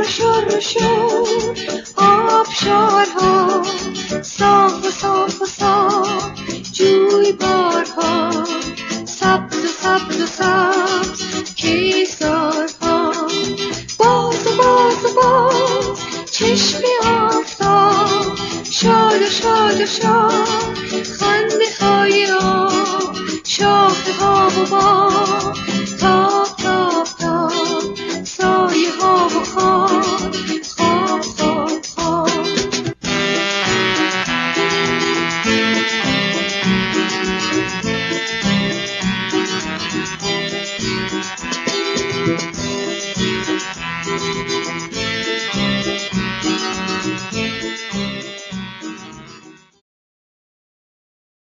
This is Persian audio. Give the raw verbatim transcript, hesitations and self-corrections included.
شر و شور آبشارها، صاف و صاف و صاف جویبارها، سبز و سبز و سبز کیسارها، باز و باز و باز چشم آفتاب، شاد و شاد و شاد خنده های آب، شاخه ها و باغ